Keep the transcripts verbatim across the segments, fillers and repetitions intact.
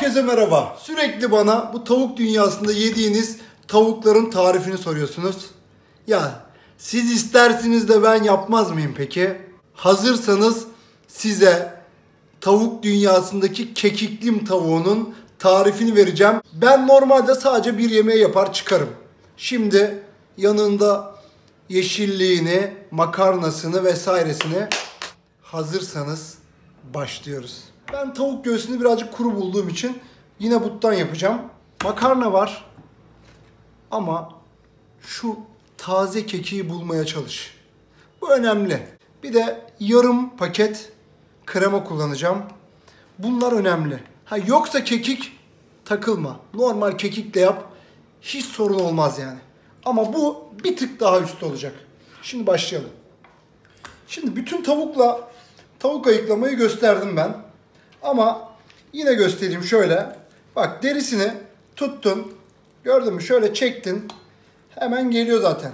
Herkese merhaba. Sürekli bana bu tavuk dünyasında yediğiniz tavukların tarifini soruyorsunuz. Ya siz istersiniz de ben yapmaz mıyım peki? Hazırsanız size tavuk dünyasındaki kekiklim tavuğunun tarifini vereceğim. Ben normalde sadece bir yemeği yapar çıkarım. Şimdi yanında yeşilliğini, makarnasını vesairesini hazırsanız başlıyoruz. Ben tavuk göğsünü birazcık kuru bulduğum için yine buttan yapacağım. Makarna var ama şu taze kekiği bulmaya çalış. Bu önemli. Bir de yarım paket krema kullanacağım. Bunlar önemli. Ha yoksa kekik takılma. Normal kekikle yap. Hiç sorun olmaz yani. Ama bu bir tık daha üst olacak. Şimdi başlayalım. Şimdi bütün tavukla tavuk ayıklamayı gösterdim ben. Ama yine göstereyim şöyle. Bak derisini tuttun. Gördün mü? Şöyle çektin. Hemen geliyor zaten.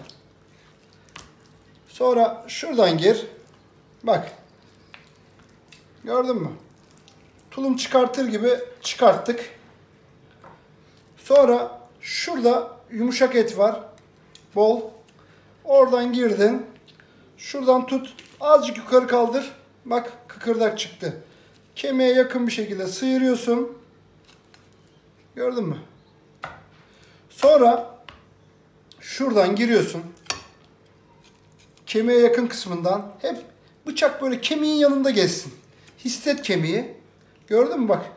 Sonra şuradan gir. Bak. Gördün mü? Tulum çıkartır gibi çıkarttık. Sonra şurada yumuşak et var. Bol. Oradan girdin. Şuradan tut. Azıcık yukarı kaldır. Bak kıkırdak çıktı. Kemiğe yakın bir şekilde sıyırıyorsun. Gördün mü? Sonra şuradan giriyorsun. Kemiğe yakın kısmından. Hep bıçak böyle kemiğin yanında geçsin. Hisset kemiği. Gördün mü bak.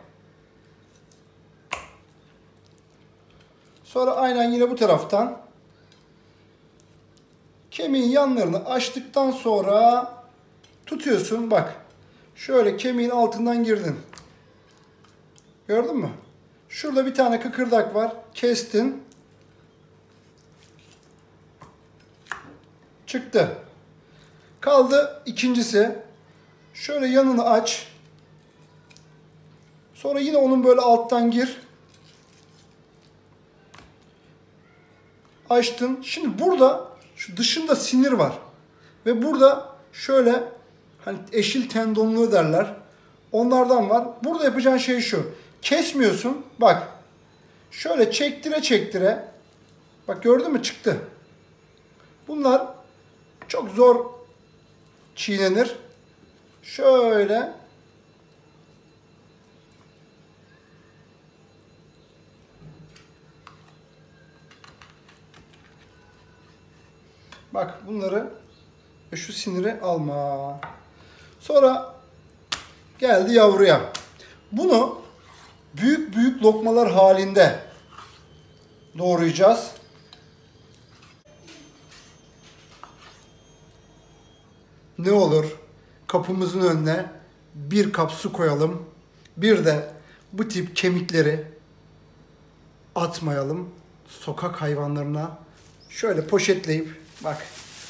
Sonra aynen yine bu taraftan. Kemiğin yanlarını açtıktan sonra tutuyorsun. Bak. Şöyle kemiğin altından girdin. Gördün mü? Şurada bir tane kıkırdak var. Kestin. Çıktı. Kaldı ikincisi. Şöyle yanını aç. Sonra yine onun böyle alttan gir. Açtın. Şimdi burada şu dışında sinir var. Ve burada şöyle hani eşil tendonluğu derler. Onlardan var. Burada yapacağın şey şu. Kesmiyorsun. Bak. Şöyle çektire çektire. Bak gördün mü? Çıktı. Bunlar çok zor çiğnenir. Şöyle. Bak bunları ve şu siniri alma. Sonra geldi yavruya. Bunu büyük büyük lokmalar halinde doğrayacağız. Ne olur kapımızın önüne bir kap su koyalım. Bir de bu tip kemikleri atmayalım. Sokak hayvanlarına şöyle poşetleyip bak.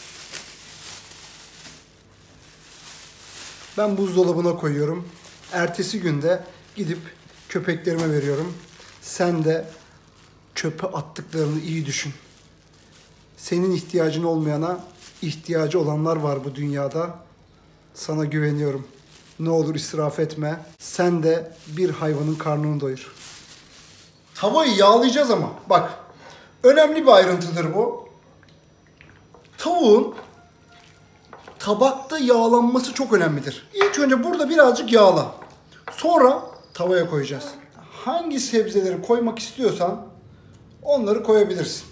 Ben buzdolabına koyuyorum. Ertesi günde gidip köpeklerime veriyorum. Sen de çöpe attıklarını iyi düşün. Senin ihtiyacın olmayana ihtiyacı olanlar var bu dünyada. Sana güveniyorum. Ne olur israf etme. Sen de bir hayvanın karnını doyur. Tavayı yağlayacağız ama bak. Önemli bir ayrıntıdır bu. Tavuğun tabakta yağlanması çok önemlidir. İlk önce burada birazcık yağla. Sonra tavaya koyacağız. Hangi sebzeleri koymak istiyorsan onları koyabilirsin.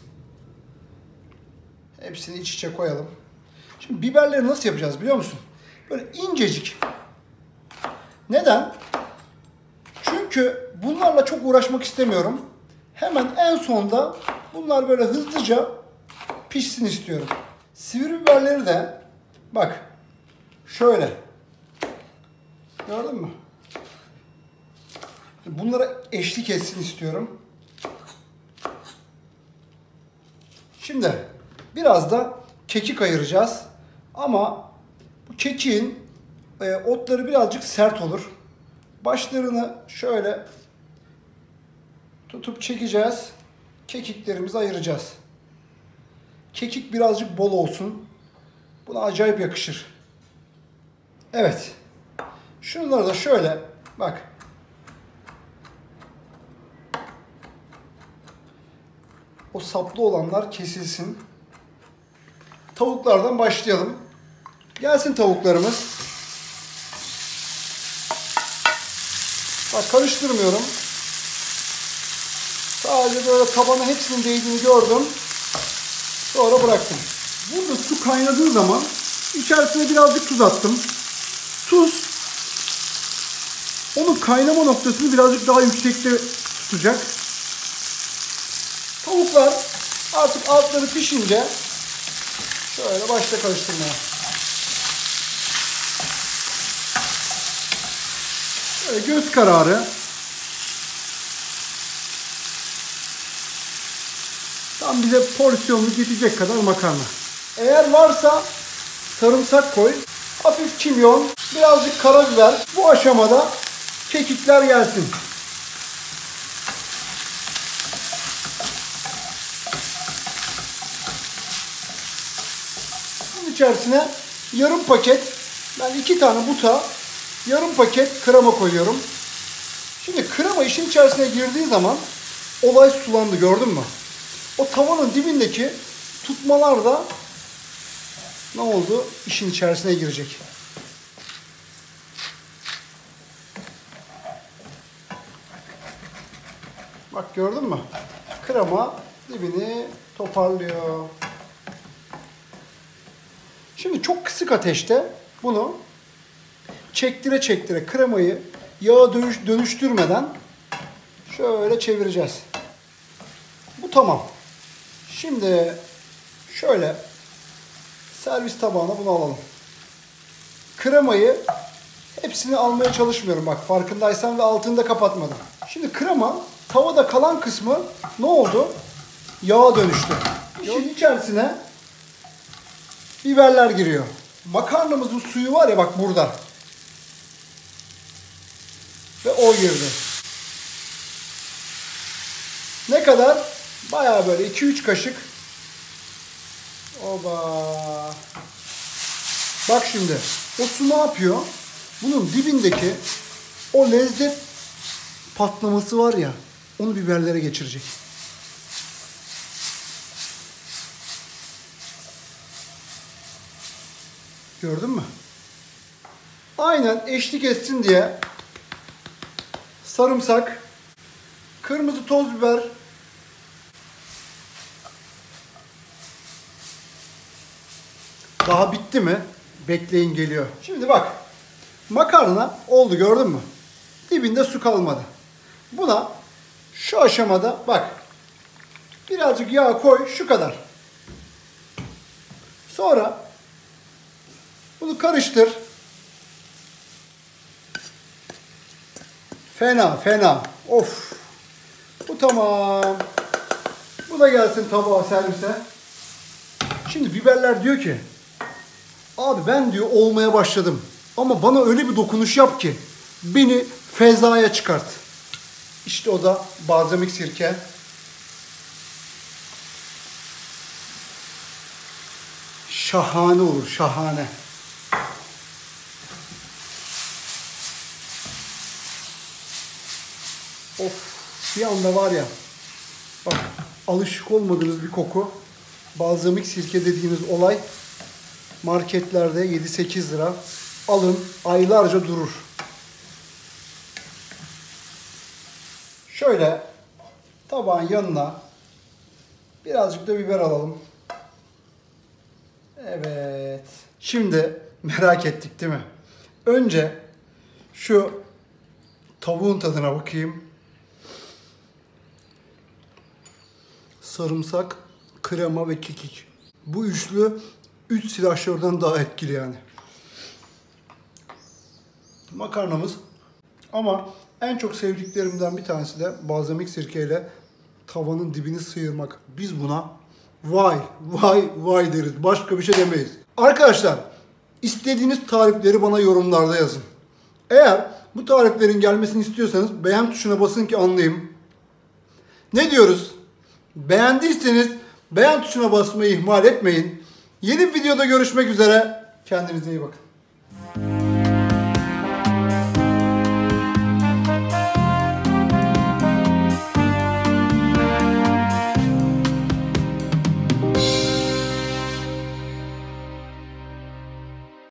Hepsini iç içe koyalım. Şimdi biberleri nasıl yapacağız biliyor musun? Böyle incecik. Neden? Çünkü bunlarla çok uğraşmak istemiyorum. Hemen en sonda bunlar böyle hızlıca pişsin istiyorum. Sivri biberleri de bak şöyle. Gördün mü? Bunlara eşlik etsin istiyorum. Şimdi biraz da kekik ayıracağız. Ama bu kekiğin e, otları birazcık sert olur. Başlarını şöyle tutup çekeceğiz. Kekiklerimizi ayıracağız. Kekik birazcık bol olsun. Buna acayip yakışır. Evet. Şunları da şöyle bak. o saplı olanlar kesilsin. Tavuklardan başlayalım. Gelsin tavuklarımız. Bak karıştırmıyorum. Sadece böyle tabana hepsinin değdiğini gördüm. Sonra bıraktım. Burada su kaynadığı zaman içerisine birazcık tuz attım. Tuz onun kaynama noktasını birazcık daha yüksekte tutacak. Tavuklar artık altları pişince şöyle başla karıştırmaya. Böyle göz kararı. Tam bize porsiyonlu yetecek kadar makarna. Eğer varsa sarımsak koy. Hafif kimyon, birazcık karabiber. Bu aşamada kekikler gelsin. Bunun içerisine yarım paket, ben iki tane buta yarım paket krema koyuyorum. Şimdi krema işin içerisine girdiği zaman olay sulandı, gördün mü? O tavanın dibindeki tutmalar da ne oldu? İşin içerisine girecek. Bak gördün mü? Krema dibini toparlıyor. Şimdi çok kısık ateşte bunu çektire çektire kremayı yağa dönüş, dönüştürmeden şöyle çevireceğiz. Bu tamam. Şimdi şöyle servis tabağına bunu alalım. Kremayı hepsini almaya çalışmıyorum bak farkındaysan ve altını da kapatmadım. Şimdi krema tavada kalan kısmı ne oldu? Yağa dönüştü. İşin içerisine biberler giriyor. Makarnamızın suyu var ya bak burada. Ve o girdi. Ne kadar? Bayağı böyle iki üç kaşık. Oba. Bak şimdi o su ne yapıyor? Bunun dibindeki o lezzet patlaması var ya, onu biberlere geçirecek. Gördün mü? Aynen eşlik etsin diye sarımsak, kırmızı toz biber, daha bitti mi? Bekleyin geliyor. Şimdi bak. Makarna oldu, gördün mü? Dibinde su kalmadı. Buna şu aşamada bak. Birazcık yağ koy, şu kadar. Sonra bunu karıştır. Fena fena. Of. Bu tamam. Bu da gelsin tabağa, servise. Şimdi biberler diyor ki, abi ben diyor olmaya başladım. Ama bana öyle bir dokunuş yap ki beni fezaya çıkart. İşte o da balzamik sirke. Şahane olur, şahane. Of, bir anda var ya, bak alışık olmadığınız bir koku. Balzamik sirke dediğiniz olay marketlerde yedi sekiz lira. Alın, aylarca durur. Şöyle tabağın yanına birazcık da biber alalım. Evet. Şimdi merak ettik değil mi? Önce şu tavuğun tadına bakayım. Sarımsak, krema ve kekik. Bu üçlü üç silahşörden daha etkili yani. Makarnamız. Ama en çok sevdiklerimden bir tanesi de balzamik sirkeyle tavanın dibini sıyırmak. Biz buna vay vay vay deriz. Başka bir şey demeyiz. Arkadaşlar, istediğiniz tarifleri bana yorumlarda yazın. Eğer bu tariflerin gelmesini istiyorsanız beğen tuşuna basın ki anlayayım. Ne diyoruz? Beğendiyseniz beğen tuşuna basmayı ihmal etmeyin. Yeni bir videoda görüşmek üzere. Kendinize iyi bakın.